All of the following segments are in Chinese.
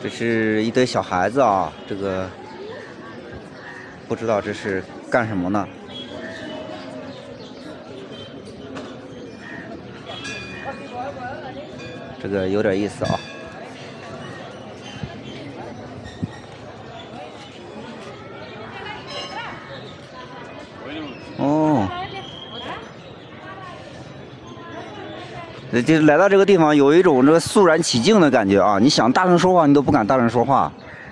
这是一堆小孩子啊，这个不知道这是干什么呢？这个有点意思啊。哦。 就来到这个地方，有一种这个肃然起敬的感觉啊！你想大声说话，你都不敢大声说话。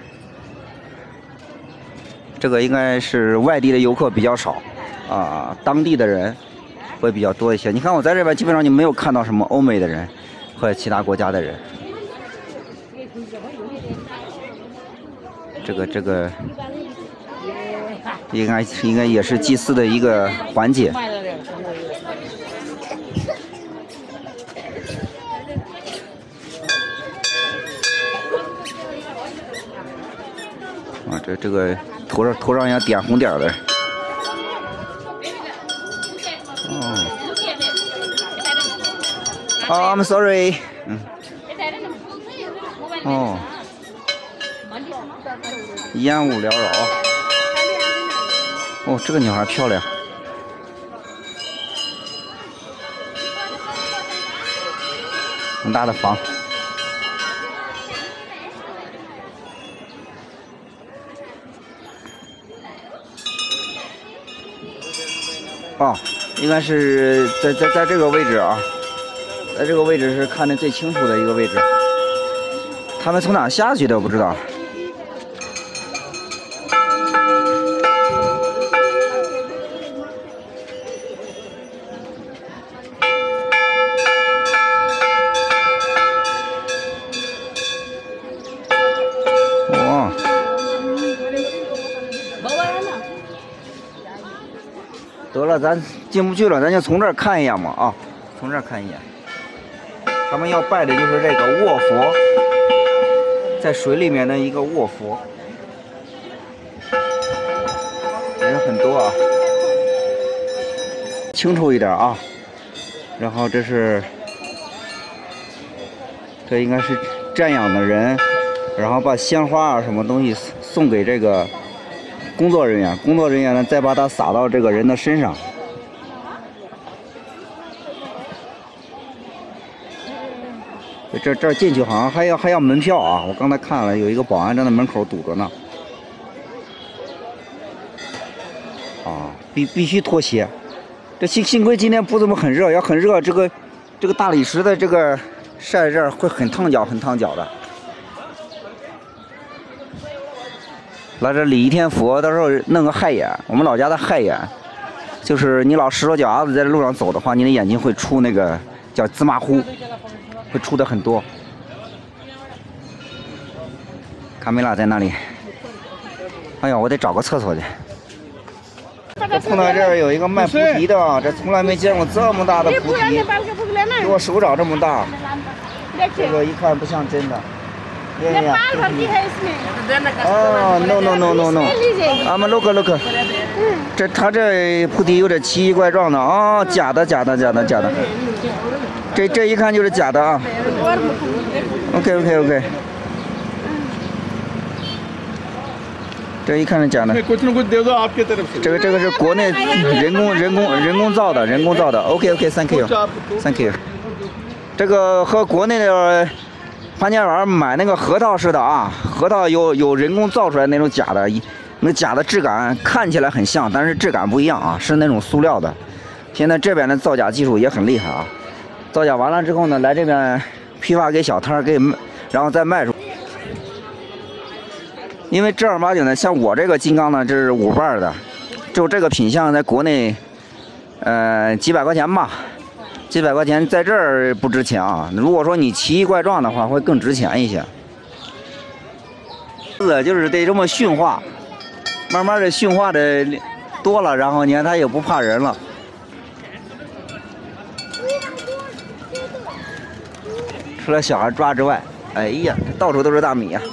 这个应该是外地的游客比较少，啊，当地的人会比较多一些。你看我在这边，基本上就没有看到什么欧美的人或者其他国家的人。这个应该也是祭祀的一个环节。 啊，这个头上要点红点的。哦，I'm sorry。嗯。哦。烟雾缭绕。哦，这个女孩漂亮。很大的房。 哦，应该是在这个位置啊，在这个位置是看得最清楚的一个位置。他们从哪下去的不知道。哇！ 得了，咱进不去了，咱就从这儿看一眼嘛啊，从这儿看一眼。他们要拜的就是这个卧佛，在水里面的一个卧佛，人很多啊。清楚一点啊。然后这应该是瞻仰的人，然后把鲜花啊什么东西送给这个。 工作人员，工作人员呢，再把它撒到这个人的身上。这进去好像还要门票啊！我刚才看了，有一个保安站在门口堵着呢。啊，必须脱鞋。这幸亏今天不怎么很热，要很热，这个大理石的这个晒这儿会很烫脚，很烫脚的。 来这礼一天佛，到时候弄个害眼。我们老家的害眼，就是你老石头脚丫子在这路上走的话，你的眼睛会出那个叫芝麻糊，会出的很多。卡梅拉在那里。哎呀，我得找个厕所去。我碰到这儿有一个卖菩提的啊，这从来没见过这么大的菩提，比我手掌这么大。这个一看不像真的。 哦 ，no，I'm look，他这菩提有点奇奇怪状的哦，假的。这一看就是假的啊。OK。这一看是假的。这个是国内人工造的。OK，Thank you。这个和国内的。 潘家园买那个核桃似的啊，核桃有人工造出来那种假的，那假的质感看起来很像，但是质感不一样啊，是那种塑料的。现在这边的造假技术也很厉害啊，造假完了之后呢，来这边批发给小摊然后再卖出。因为正儿八经的，像我这个金刚呢，这是5瓣的，就这个品相在国内，几百块钱吧。 几百块钱在这儿不值钱啊！如果说你奇异怪状的话，会更值钱一些。就是得这么驯化，慢慢的驯化的多了，然后你看它也不怕人了。除了小孩抓之外，哎呀，到处都是大米啊！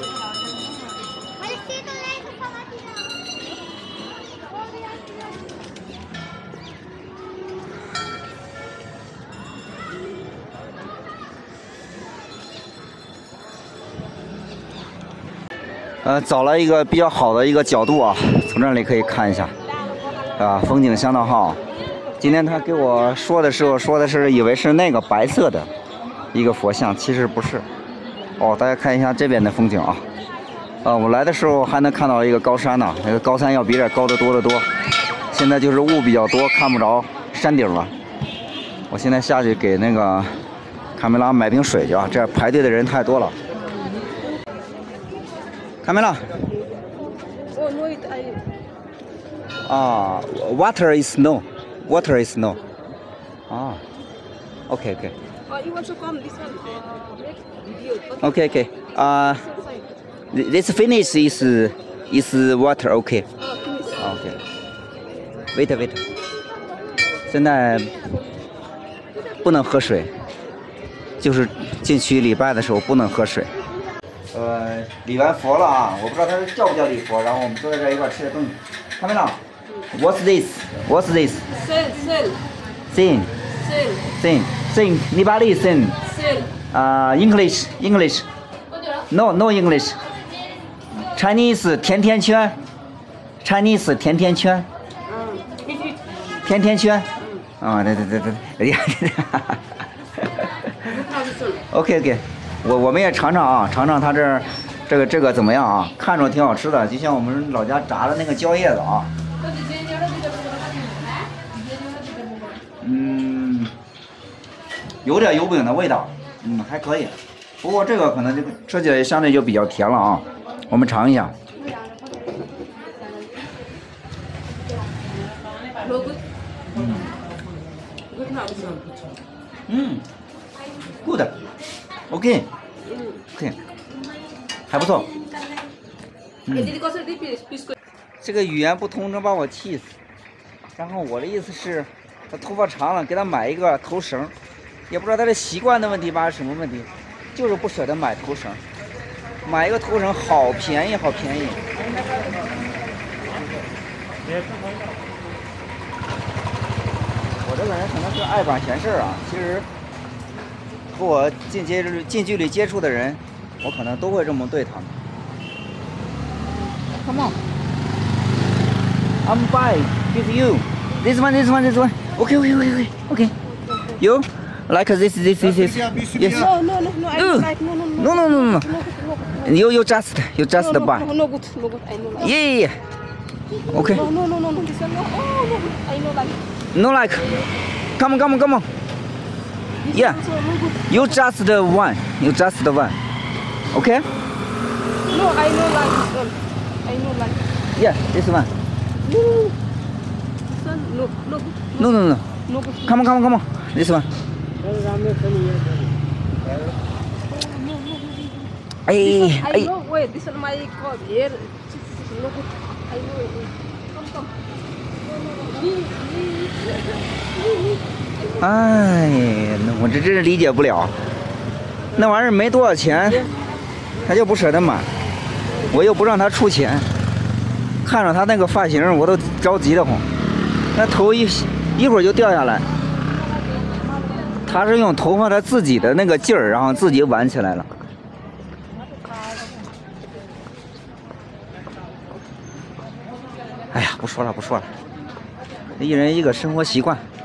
找了一个比较好的一个角度啊，从这里可以看一下，啊，风景相当好。今天他给我说的时候，说的是以为是那个白色的一个佛像，其实不是。哦，大家看一下这边的风景啊。我来的时候还能看到一个高山呢，那个高山要比这高得多得多。现在就是雾比较多，看不着山顶了。我现在下去给那个卡梅拉买瓶水去啊，这排队的人太多了。卡梅拉。啊 ，water is no, water is no. 啊 ，OK OK. You want to come this one? Okay okay. This finish is water okay. Okay. Wait. 现在不能喝水，就是进去礼拜的时候不能喝水。礼完佛了啊，我不知道他叫不叫礼佛，然后我们坐在这一块吃点东西。看没了 ？What's this? What's this? Sin. Nibali sin. English. No English. Chinese 甜甜圈。Chinese 甜甜圈。甜甜圈。啊，对。OK， 我们也尝尝啊，尝尝它这个怎么样啊？看着挺好吃的，就像我们老家炸的那个椒叶子啊。有点油饼的味道，还可以。不过这个可能就吃起来相对就比较甜了啊。我们尝一下。good, OK， 还不错。这个语言不通，真把我气死。然后我的意思是，他头发长了，给他买一个头绳，也不知道他的习惯的问题吧，还是什么问题，就是不舍得买头绳。买一个头绳好便宜，好便宜。我这个人可能是爱管闲事啊，其实和我近距离接触的人，我可能都会这么对他们。Come on, I'm buying with you. This one. Okay. You like this? Yes. No. You just buy. No good. I know. Yeah. Okay. No. This one no. Oh no. I know like. No like. Come on. Yeah. You just the one. Okay? No, I know like this one. I know like. Yeah, this one. No. This one no. No. No good. Come on. This one. I know. Wait, this one my call here. No good. I know. Come. 哎，我这真是理解不了，那玩意儿没多少钱，他就不舍得买，我又不让他出钱，看着他那个发型我都着急的慌，那头一会儿就掉下来，他是用头发他自己的那个劲儿，然后自己挽起来了。哎呀，不说了，一人一个生活习惯。